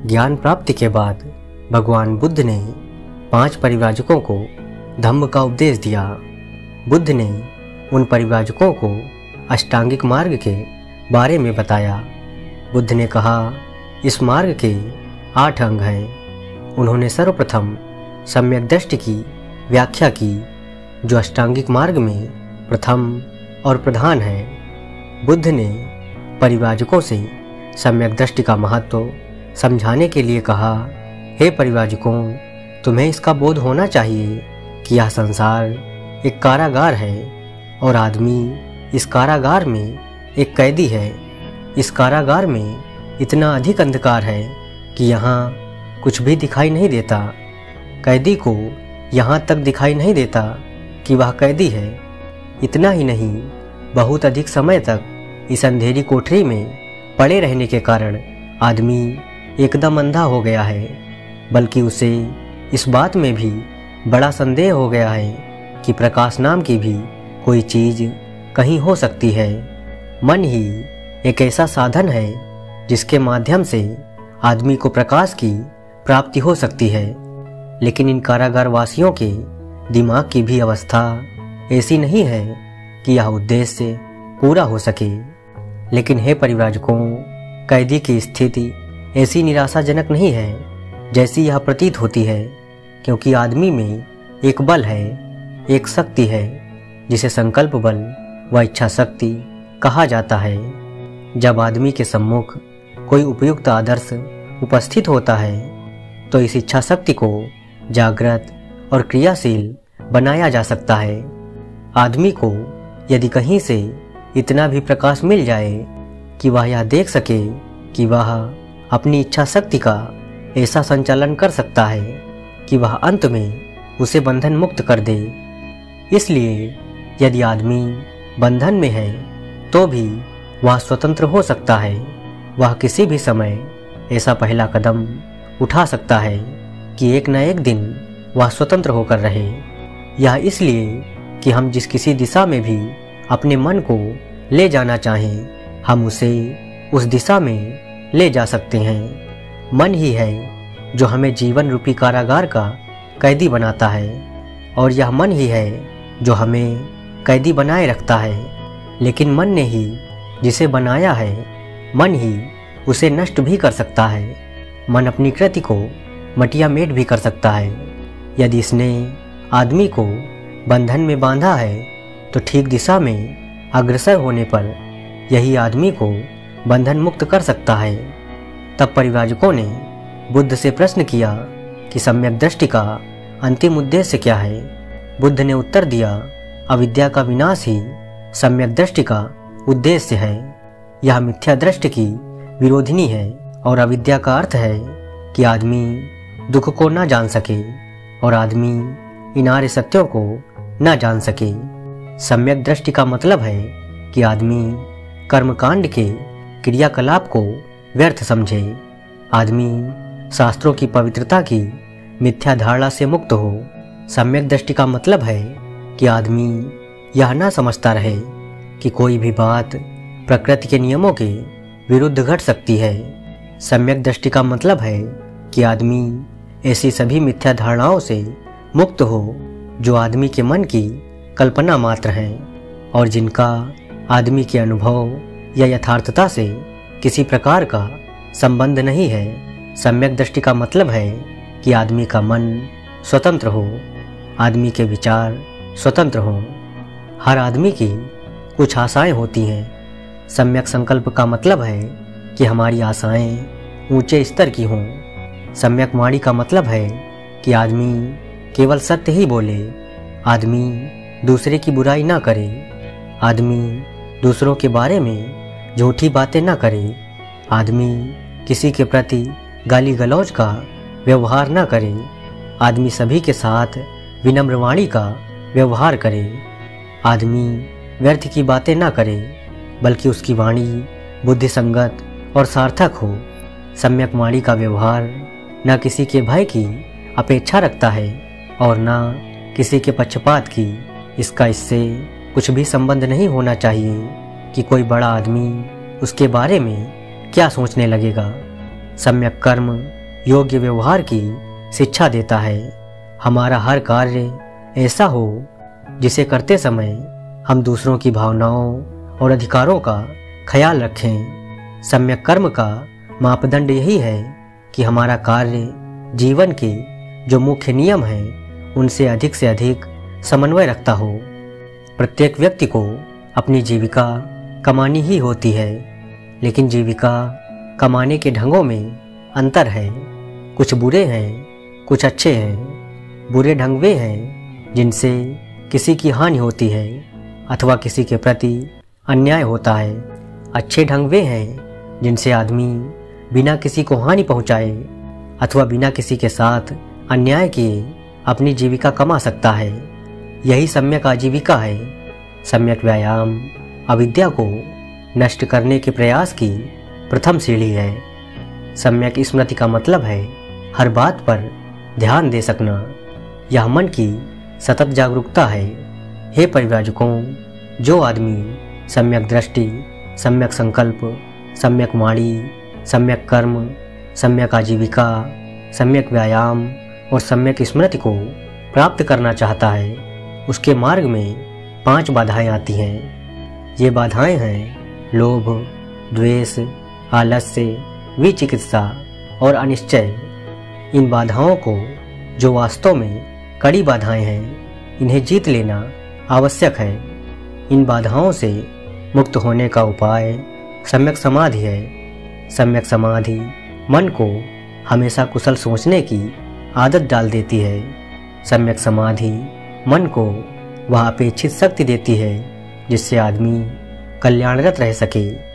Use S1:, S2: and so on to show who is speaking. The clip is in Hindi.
S1: ज्ञान प्राप्ति के बाद भगवान बुद्ध ने 5 परिव्राजकों को धम्म का उपदेश दिया। बुद्ध ने उन परिव्राजकों को अष्टांगिक मार्ग के बारे में बताया। बुद्ध ने कहा, इस मार्ग के 8 अंग हैं। उन्होंने सर्वप्रथम सम्यक दृष्टि की व्याख्या की, जो अष्टांगिक मार्ग में प्रथम और प्रधान है। बुद्ध ने परिव्राजकों से सम्यक दृष्टि का महत्व समझाने के लिए कहा, हे परिव्राजकों, तुम्हें इसका बोध होना चाहिए कि यह संसार एक कारागार है और आदमी इस कारागार में एक कैदी है। इस कारागार में इतना अधिक अंधकार है कि यहाँ कुछ भी दिखाई नहीं देता। कैदी को यहाँ तक दिखाई नहीं देता कि वह कैदी है। इतना ही नहीं, बहुत अधिक समय तक इस अंधेरी कोठरी में पड़े रहने के कारण आदमी एकदम अंधा हो गया है, बल्कि उसे इस बात में भी बड़ा संदेह हो गया है कि प्रकाश नाम की भी कोई चीज कहीं हो सकती है। मन ही एक ऐसा साधन है जिसके माध्यम से आदमी को प्रकाश की प्राप्ति हो सकती है। लेकिन इन कारागार वासियों के दिमाग की भी अवस्था ऐसी नहीं है कि यह उद्देश्य पूरा हो सके। लेकिन हे परिव्राजकों, कैदी की स्थिति ऐसी निराशाजनक नहीं है जैसी यह प्रतीत होती है, क्योंकि आदमी में एक बल है, एक शक्ति है, जिसे संकल्प बल व इच्छा शक्ति कहा जाता है। जब आदमी के सम्मुख कोई उपयुक्त आदर्श उपस्थित होता है तो इस इच्छा शक्ति को जागृत और क्रियाशील बनाया जा सकता है। आदमी को यदि कहीं से इतना भी प्रकाश मिल जाए कि वह यह देख सके कि वह अपनी इच्छा शक्ति का ऐसा संचालन कर सकता है कि वह अंत में उसे बंधन मुक्त कर दे। इसलिए यदि आदमी बंधन में है तो भी वह स्वतंत्र हो सकता है। वह किसी भी समय ऐसा पहला कदम उठा सकता है कि एक न एक दिन वह स्वतंत्र होकर रहे। यह इसलिए कि हम जिस किसी दिशा में भी अपने मन को ले जाना चाहें, हम उसे उस दिशा में ले जा सकते हैं। मन ही है जो हमें जीवन रूपी कारागार का कैदी बनाता है, और यह मन ही है जो हमें कैदी बनाए रखता है। लेकिन मन ने ही जिसे बनाया है, मन ही उसे नष्ट भी कर सकता है। मन अपनी कृति को मटिया मेट भी कर सकता है। यदि इसने आदमी को बंधन में बांधा है तो ठीक दिशा में अग्रसर होने पर यही आदमी को बंधन मुक्त कर सकता है। तब परिव्राजकों ने बुद्ध से प्रश्न किया कि सम्यक दृष्टि का अंतिम उद्देश्य क्या है। बुद्ध ने उत्तर दिया, अविद्या का विनाश ही सम्यक दृष्टि का उद्देश्य है। यह मिथ्या दृष्टि की विरोधिनी है, और अविद्या का अर्थ है कि आदमी दुख को न जान सके और आदमी इन आर्य सत्यों को न जान सके। सम्यक दृष्टि का मतलब है कि आदमी कर्मकांड के क्रियाकलाप को व्यर्थ समझे। आदमी शास्त्रों की पवित्रता की मिथ्या धारणा से मुक्त हो। सम्यक दृष्टि का मतलब है कि आदमी यह न समझता रहे कि कोई भी बात प्रकृति के नियमों के विरुद्ध घट सकती है। सम्यक दृष्टि का मतलब है कि आदमी ऐसी सभी मिथ्या धारणाओं से मुक्त हो जो आदमी के मन की कल्पना मात्र हैं और जिनका आदमी के अनुभव या यथार्थता से किसी प्रकार का संबंध नहीं है। सम्यक दृष्टि का मतलब है कि आदमी का मन स्वतंत्र हो, आदमी के विचार स्वतंत्र हो। हर आदमी की कुछ आशाएं होती हैं। सम्यक संकल्प का मतलब है कि हमारी आशाएं ऊंचे स्तर की हों। सम्यक वाणी का मतलब है कि आदमी केवल सत्य ही बोले, आदमी दूसरे की बुराई ना करे, आदमी दूसरों के बारे में झूठी बातें ना करे, आदमी किसी के प्रति गाली गलौज का व्यवहार ना करे, आदमी सभी के साथ विनम्र वाणी का व्यवहार करे, आदमी व्यर्थ की बातें ना करे, बल्कि उसकी वाणी बुद्धि संगत और सार्थक हो। सम्यक वाणी का व्यवहार न किसी के भय की अपेक्षा रखता है और न किसी के पक्षपात की। इसका इससे कुछ भी संबंध नहीं होना चाहिए कि कोई बड़ा आदमी उसके बारे में क्या सोचने लगेगा। सम्यक कर्म योग्य व्यवहार की शिक्षा देता है। हमारा हर कार्य ऐसा हो जिसे करते समय हम दूसरों की भावनाओं और अधिकारों का ख्याल रखें। सम्यक कर्म का मापदंड यही है कि हमारा कार्य जीवन के जो मुख्य नियम हैं उनसे अधिक से अधिक समन्वय रखता हो। प्रत्येक व्यक्ति को अपनी जीविका कमानी ही होती है, लेकिन जीविका कमाने के ढंगों में अंतर है। कुछ बुरे हैं, कुछ अच्छे हैं। बुरे ढंग वे हैं जिनसे किसी की हानि होती है अथवा किसी के प्रति अन्याय होता है। अच्छे ढंग वे हैं जिनसे आदमी बिना किसी को हानि पहुंचाए अथवा बिना किसी के साथ अन्याय किए अपनी जीविका कमा सकता है। यही सम्यक आजीविका है। सम्यक व्यायाम अविद्या को नष्ट करने के प्रयास की प्रथम सीढ़ी है। सम्यक स्मृति का मतलब है हर बात पर ध्यान दे सकना। यह मन की सतत जागरूकता है। हे परिव्राजकों, जो आदमी सम्यक दृष्टि, सम्यक संकल्प, सम्यक वाणी, सम्यक कर्म, सम्यक आजीविका, सम्यक व्यायाम और सम्यक स्मृति को प्राप्त करना चाहता है, उसके मार्ग में 5 बाधाएं आती हैं। ये बाधाएं हैं लोभ, द्वेष, आलस्य, विचिकित्सा और अनिश्चय। इन बाधाओं को, जो वास्तव में कड़ी बाधाएं हैं, इन्हें जीत लेना आवश्यक है। इन बाधाओं से मुक्त होने का उपाय सम्यक समाधि है। सम्यक समाधि मन को हमेशा कुशल सोचने की आदत डाल देती है। सम्यक समाधि मन को वह अपेक्षित शक्ति देती है जिससे आदमी कल्याणरत रह सके।